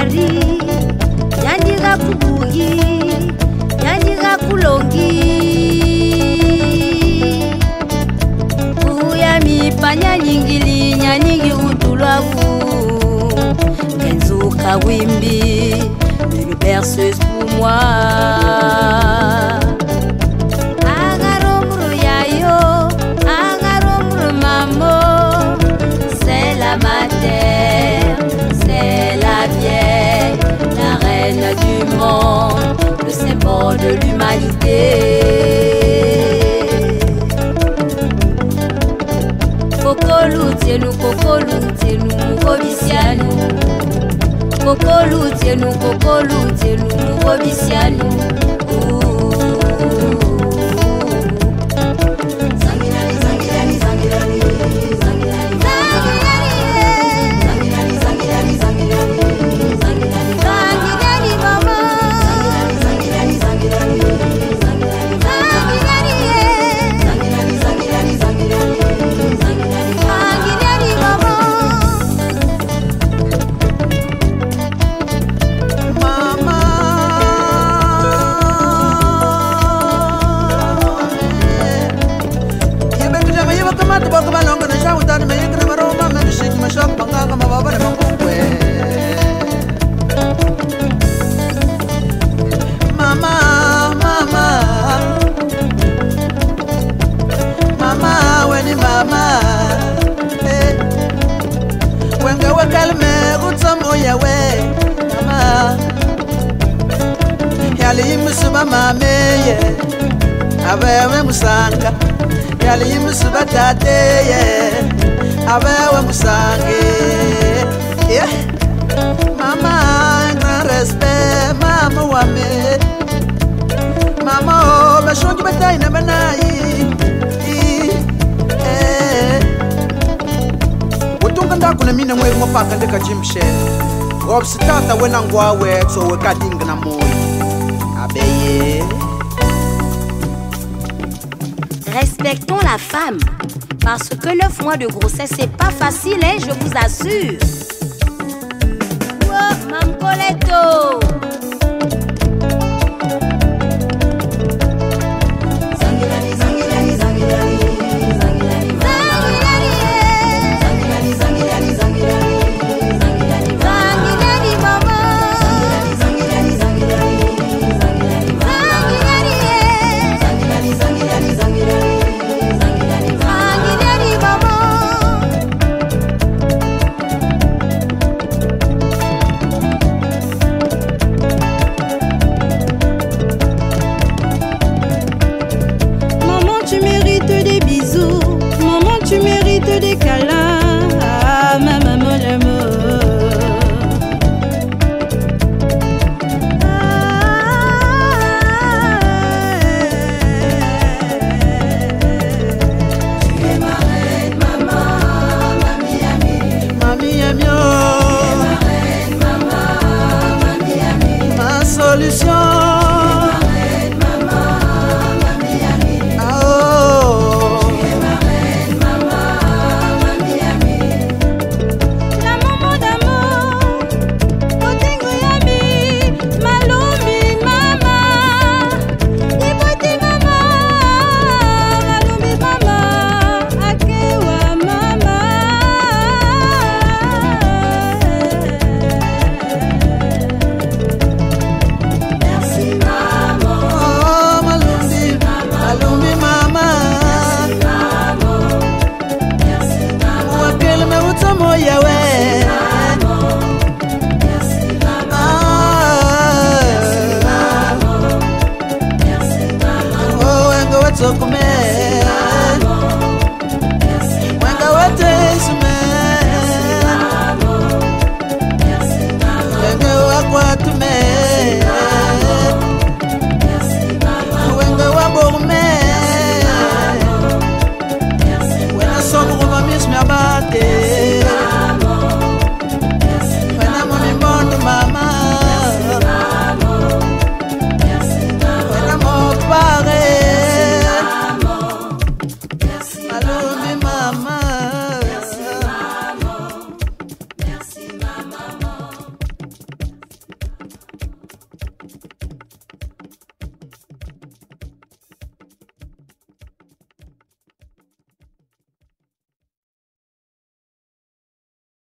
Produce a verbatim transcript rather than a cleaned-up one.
Paris, yandira kubugi, yandira kulongi. Uya mipanya nyingili nyanyingi utulavu. Kenzuka wimbi, une berceuse pour moi. Agaromro yayo, agaromro mamo. C'est la matière, c'est la vieille, la reine du monde, le symbole de l'humanité. Kokolu tienu, kokolu tienu, mukobisianu. Kokolu tienu, kokolu tienu, mukobisianu. Zangilani, zangilani, zangilani, zangilani. Abewe musanga yali yimusuba tate abewe musange yeah. Mama grand respect mama wame mama oh bashongi batai na banai eh utunga ndakuna mina mwe ngopaka ndeka jimshe obstata wena ngwawe so wekadinga na moyo abeye. Respectons la femme, parce que neuf mois de grossesse, c'est pas facile, hein, je vous assure. Oh, Mam Coletto. Zangilani, zangilani, zangilani, zangilani, zangilani, zangilani, zangilani, zangilani, zangilani, mama. Zangilani, zangilani, zangilani, zangilani, zangilani, zangilani, zangilani. Des câlins, ah, ma maman d'amour. Ah, tu es ma reine, maman, mamie amie, mamie amie, tu es ma reine, maman, mamie amie, ma solution.